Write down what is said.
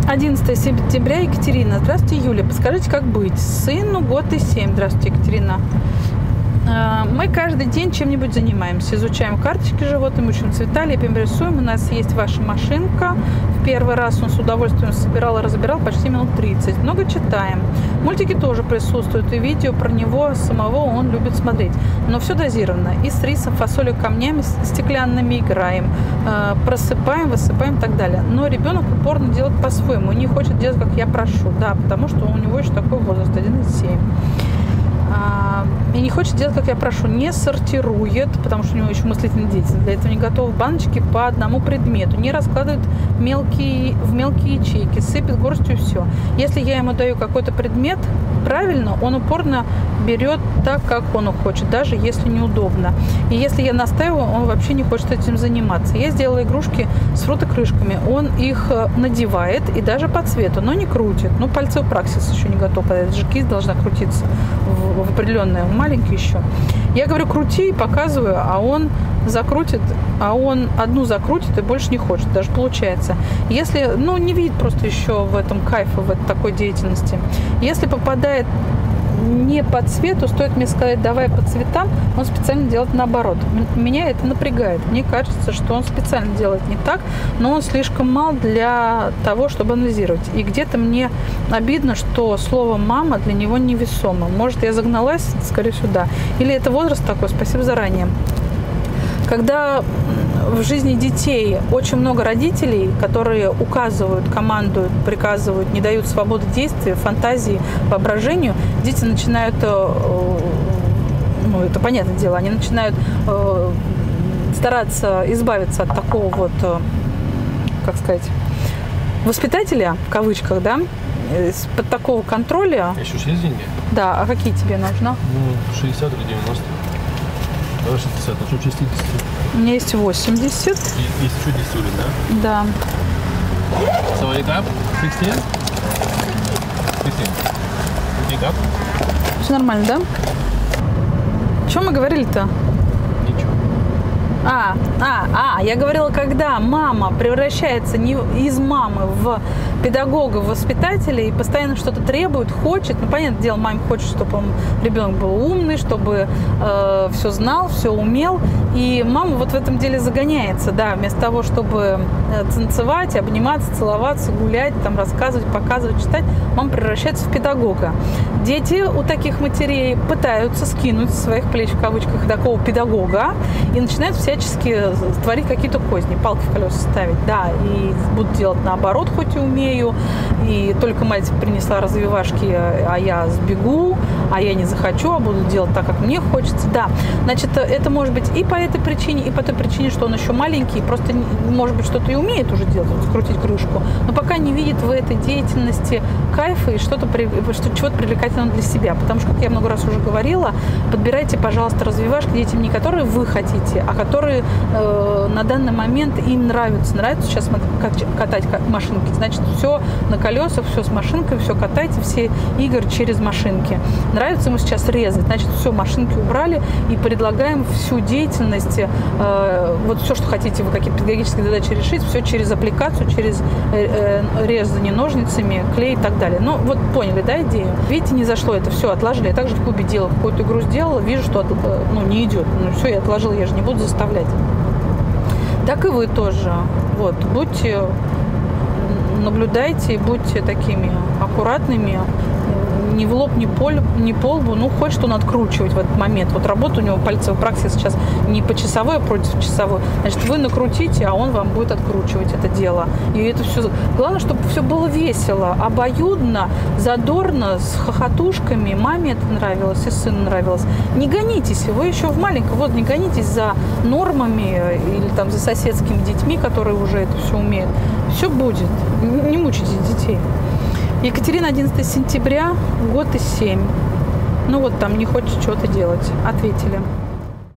11 сентября, Екатерина. Здравствуйте, Юля. Подскажите, как быть? Сыну год и 7. Здравствуйте, Екатерина. Мы каждый день чем-нибудь занимаемся. Изучаем карточки животных, учим цвета, лепим, рисуем. У нас есть ваша машинка. В первый раз он с удовольствием собирал и разбирал почти минут 30. Много читаем. Мультики тоже присутствуют, и видео про него самого он любит смотреть. Но все дозировано. И с рисом, фасолью, камнями стеклянными играем. Просыпаем, высыпаем и так далее. Но ребенок упорно делает по-своему. Не хочет делать, как я прошу. Да, потому что у него еще такой возраст, 1,7. И не хочет делать, как я прошу, не сортирует, потому что у него еще мыслительная деятельность, для этого не готов баночки по одному предмету, не раскладывает в мелкие ячейки, сыпет горстью и все. Если я ему даю какой-то предмет, правильно, он упорно берет так, как он хочет, даже если неудобно. И если я настаиваю, он вообще не хочет этим заниматься. Я сделала игрушки с фрутокрышками, он их надевает и даже по цвету, но не крутит. Ну, пальцевый праксис еще не готов, эта же кисть должна крутиться в определенное, маленький еще. Я говорю, крути, показываю, а он закрутит, а он одну закрутит и больше не хочет, даже получается. Если, не видит просто еще в этом кайфа, в такой деятельности. Если попадает не по цвету, стоит мне сказать, давай по цветам, он специально делает наоборот. Меня это напрягает. Мне кажется, что он специально делает не так, но он слишком мал для того, чтобы анализировать. И где-то мне обидно, что слово «мама» для него невесомо. Может, я загналась, скорее всего, да. Или это возраст такой, спасибо заранее. Когда в жизни детей очень много родителей, которые указывают, командуют, приказывают, не дают свободы действия, фантазии, воображению, дети начинают, это понятное дело, они начинают стараться избавиться от такого вот, воспитателя, в кавычках, да, из-под такого контроля. Еще есть деньги? Да, а какие тебе нужно? 60 или 90. Давай 60, а что 60? У меня есть 80. Есть еще 10 улиц, да? Да. So wake up, 16? 16. Wake up. Все нормально, да? О чем мы говорили-то? Ничего. Я говорила, когда мама превращается не из мамы в педагога, в воспитателя и постоянно что-то требует, хочет. Понятное дело, маме хочет, чтобы ребенок был умный, чтобы все знал, все умел. И мама вот в этом деле загоняется, да, вместо того, чтобы танцевать, обниматься, целоваться, гулять, там, рассказывать, показывать, читать, мама превращается в педагога. Дети у таких матерей пытаются скинуть с своих плеч, в кавычках, такого педагога и начинают всячески творить какие-то козни, палки в колеса ставить, да, и будут делать наоборот, хоть и умею, и только мать принесла развивашки, а я сбегу, а я не захочу, а буду делать так, как мне хочется, да. Значит, это может быть и по этой причине, и по той причине, что он еще маленький, просто, может быть, что-то и умеет уже делать, вот, скрутить крышку, но пока не видит в этой деятельности кайфа и чего-то привлекательного для себя, потому что, как я много раз уже говорила, подбирайте, пожалуйста, развивашки детям не которые вы хотите, а которые на данный момент им нравятся. Нравится сейчас катать машинки, значит, все на колесах, все с машинкой, все катайте, все игры через машинки. Нравится ему сейчас резать, значит, все, машинки убрали и предлагаем всю деятельность, вот все, что хотите вы, какие педагогические задачи решить, все через аппликацию, через резание ножницами, клей и так далее. Ну, вот поняли, да, идею? Видите, не зашло это, все, отложили. Я также в клубе делала, какую-то игру сделала, вижу, что не идет. Ну, все, я отложила, я же не буду заставлять. Так и вы тоже. Вот, будьте, наблюдайте, будьте такими аккуратными, ни в лоб, ни по лбу. Ну, хочет он откручивать в этот момент. Вот работа у него пальцевая праксис сейчас не по часовой, а против часовой. Значит, вы накрутите, а он вам будет откручивать это дело. И это все. Главное, чтобы все было весело, обоюдно, задорно, с хохотушками. Маме это нравилось, и сыну нравилось. Не гонитесь, вы еще в маленьком, вот не гонитесь за нормами или там за соседскими детьми, которые уже это все умеют. Все будет. Не мучайте детей. Екатерина, 11 сентября, год и 7. Ну вот там не хочет что-то делать. Ответили.